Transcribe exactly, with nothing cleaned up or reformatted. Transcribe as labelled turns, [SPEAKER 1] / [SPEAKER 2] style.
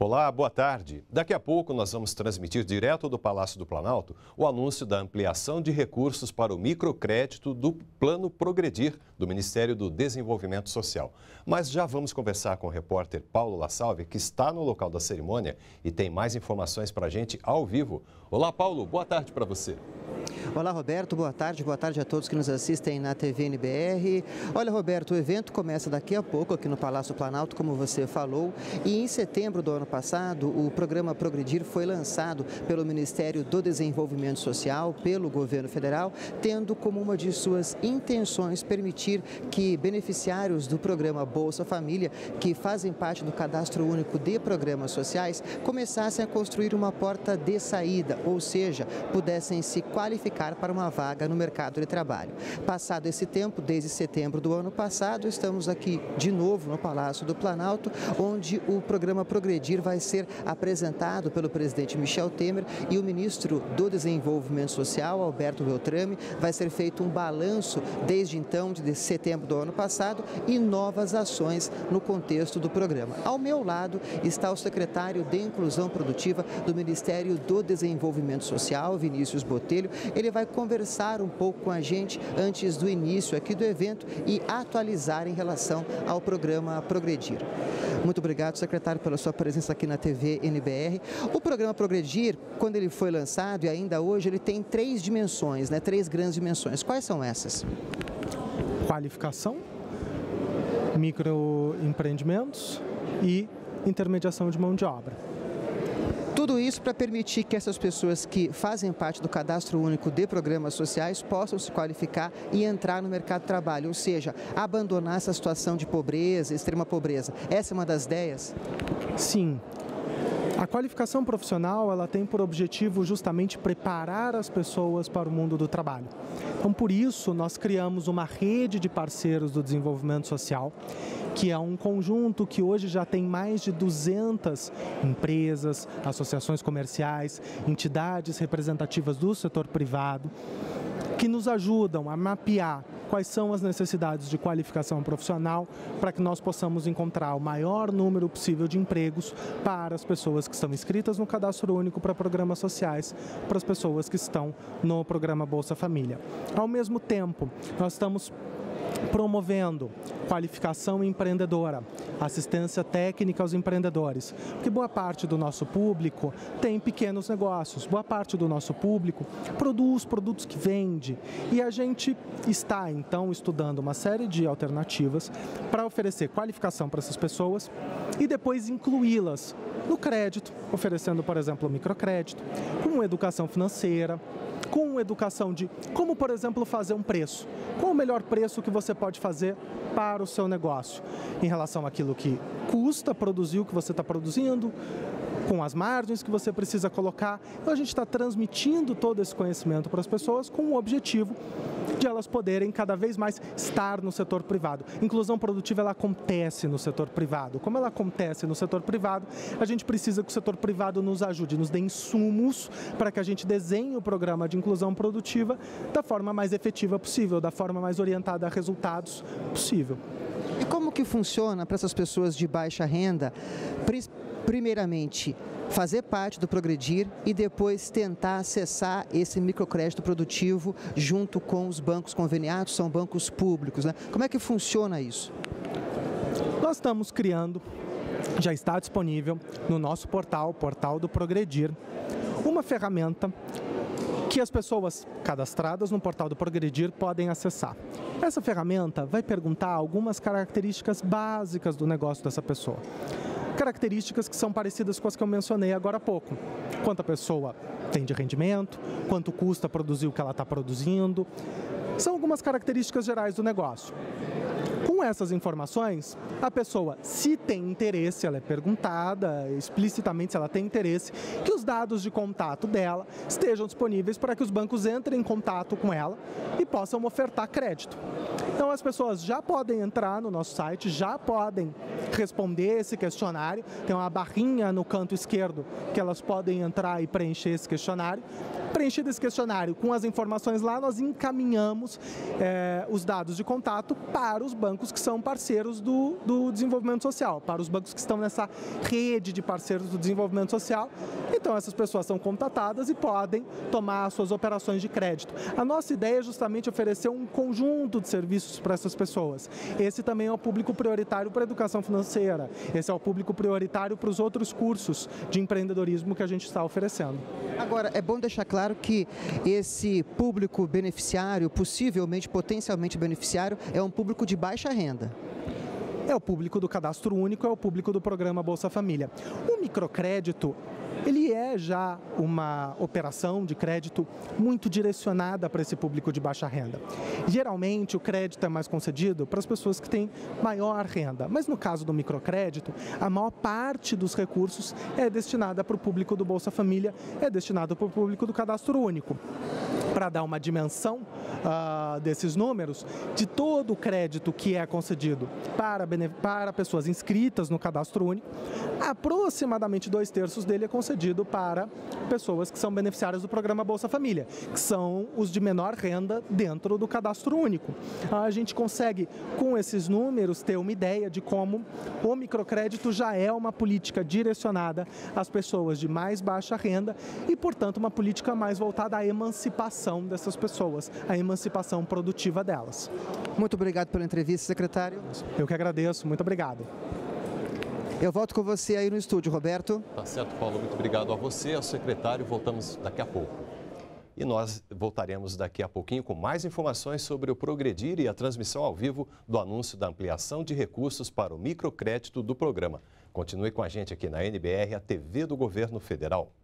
[SPEAKER 1] Olá, boa tarde. Daqui a pouco nós vamos transmitir direto do Palácio do Planalto o anúncio da ampliação de recursos para o microcrédito do Plano Progredir do Ministério do Desenvolvimento Social. Mas já vamos conversar com o repórter Paulo La Salve, que está no local da cerimônia e tem mais informações para a gente ao vivo. Olá, Paulo, boa tarde para você.
[SPEAKER 2] Olá, Roberto, boa tarde, boa tarde a todos que nos assistem na T V N B R. Olha, Roberto, o evento começa daqui a pouco aqui no Palácio Planalto, como você falou, e em setembro do ano passado, o programa Progredir foi lançado pelo Ministério do Desenvolvimento Social, pelo governo federal, tendo como uma de suas intenções permitir que beneficiários do programa Bolsa Família, que fazem parte do Cadastro Único de Programas Sociais, começassem a construir uma porta de saída, ou seja, pudessem se qualificar para uma vaga no mercado de trabalho. Passado esse tempo, desde setembro do ano passado, estamos aqui de novo no Palácio do Planalto, onde o programa Progredir vai ser apresentado pelo presidente Michel Temer e o ministro do Desenvolvimento Social, Alberto Beltrame. Vai ser feito um balanço desde então, de setembro do ano passado, e novas ações no contexto do programa. Ao meu lado está o secretário de Inclusão Produtiva do Ministério do Desenvolvimento Social, Vinícius Botelho. Ele vai conversar um pouco com a gente antes do início aqui do evento e atualizar em relação ao programa Progredir. Muito obrigado, secretário, pela sua presença aqui na T V N B R. O programa Progredir, quando ele foi lançado e ainda hoje, ele tem três dimensões, né? Três grandes dimensões. Quais são essas?
[SPEAKER 3] Qualificação, microempreendimentos e intermediação de mão de obra.
[SPEAKER 2] Tudo isso para permitir que essas pessoas que fazem parte do Cadastro Único de Programas Sociais possam se qualificar e entrar no mercado de trabalho, ou seja, abandonar essa situação de pobreza, extrema pobreza. Essa é uma das ideias?
[SPEAKER 3] Sim. A qualificação profissional, ela tem por objetivo justamente preparar as pessoas para o mundo do trabalho. Então, por isso, nós criamos uma rede de parceiros do desenvolvimento social, que é um conjunto que hoje já tem mais de duzentas empresas, associações comerciais, entidades representativas do setor privado, que nos ajudam a mapear quais são as necessidades de qualificação profissional para que nós possamos encontrar o maior número possível de empregos para as pessoas que estão inscritas no Cadastro Único para programas sociais, para as pessoas que estão no programa Bolsa Família. Ao mesmo tempo, nós estamos promovendo qualificação empreendedora, assistência técnica aos empreendedores, porque boa parte do nosso público tem pequenos negócios, boa parte do nosso público produz produtos que vende, e a gente está então estudando uma série de alternativas para oferecer qualificação para essas pessoas e depois incluí-las no crédito, oferecendo, por exemplo, microcrédito, com educação financeira, com educação de como, por exemplo, fazer um preço. Qual o melhor preço que você pode fazer para o seu negócio em relação àquilo que custa produzir o que você está produzindo, com as margens que você precisa colocar. Então, a gente está transmitindo todo esse conhecimento para as pessoas com o objetivo de elas poderem cada vez mais estar no setor privado. Inclusão produtiva, ela acontece no setor privado. Como ela acontece no setor privado, a gente precisa que o setor privado nos ajude, nos dê insumos para que a gente desenhe o programa de inclusão produtiva da forma mais efetiva possível, da forma mais orientada a resultados possível.
[SPEAKER 2] E como que funciona para essas pessoas de baixa renda, primeiramente, fazer parte do Progredir e depois tentar acessar esse microcrédito produtivo junto com os bancos conveniados, são bancos públicos, né? Como é que funciona isso?
[SPEAKER 3] Nós estamos criando, já está disponível no nosso portal, portal do Progredir, uma ferramenta que as pessoas cadastradas no portal do Progredir podem acessar. Essa ferramenta vai perguntar algumas características básicas do negócio dessa pessoa. Características que são parecidas com as que eu mencionei agora há pouco. Quanto a pessoa tem de rendimento, quanto custa produzir o que ela está produzindo. São algumas características gerais do negócio. Com essas informações, a pessoa, se tem interesse, ela é perguntada explicitamente se ela tem interesse, que os dados de contato dela estejam disponíveis para que os bancos entrem em contato com ela e possam ofertar crédito. Então as pessoas já podem entrar no nosso site, já podem responder esse questionário, tem uma barrinha no canto esquerdo que elas podem entrar e preencher esse questionário. Preenchido esse questionário com as informações lá, nós encaminhamos é, os dados de contato para os bancos que são parceiros do, do desenvolvimento social, para os bancos que estão nessa rede de parceiros do desenvolvimento social. Então essas pessoas são contatadas e podem tomar suas operações de crédito. A nossa ideia é justamente oferecer um conjunto de serviços para essas pessoas. Esse também é o público prioritário para a educação financeira, esse é o público prioritário para os outros cursos de empreendedorismo que a gente está oferecendo.
[SPEAKER 2] Agora, é bom deixar claro que esse público beneficiário, possivelmente, potencialmente beneficiário, é um público de baixa renda.
[SPEAKER 3] É o público do cadastro único, é o público do programa Bolsa Família. O microcrédito, ele é já uma operação de crédito muito direcionada para esse público de baixa renda. Geralmente, o crédito é mais concedido para as pessoas que têm maior renda, mas no caso do microcrédito, a maior parte dos recursos é destinada para o público do Bolsa Família, é destinado para o público do cadastro único. Para dar uma dimensão uh, desses números, de todo o crédito que é concedido para, para pessoas inscritas no cadastro único, aproximadamente dois terços dele é concedido para pessoas que são beneficiárias do programa Bolsa Família, que são os de menor renda dentro do cadastro único. A gente consegue, com esses números, ter uma ideia de como o microcrédito já é uma política direcionada às pessoas de mais baixa renda e, portanto, uma política mais voltada à emancipação dessas pessoas, a emancipação produtiva delas.
[SPEAKER 2] Muito obrigado pela entrevista, secretário.
[SPEAKER 3] Eu que agradeço, muito obrigado.
[SPEAKER 2] Eu volto com você aí no estúdio, Roberto.
[SPEAKER 1] Tá certo, Paulo, muito obrigado a você, ao secretário. Voltamos daqui a pouco. E nós voltaremos daqui a pouquinho com mais informações sobre o Progredir e a transmissão ao vivo do anúncio da ampliação de recursos para o microcrédito do programa. Continue com a gente aqui na N B R, a T V do Governo Federal.